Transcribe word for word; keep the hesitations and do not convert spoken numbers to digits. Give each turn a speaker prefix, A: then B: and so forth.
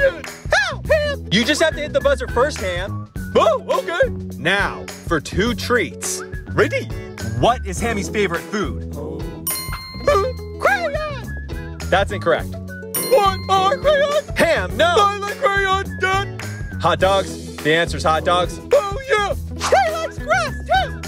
A: crayon! How, Ham? You just have to hit the buzzer first, Ham. Oh, okay. Now, for two treats. Ready? What is Hammy's favorite food? Crayon! That's incorrect. What are crayons? Ham, no! I like crayons, Dad! Hot dogs? The answer's hot dogs. Oh, yeah! He likes grass, too!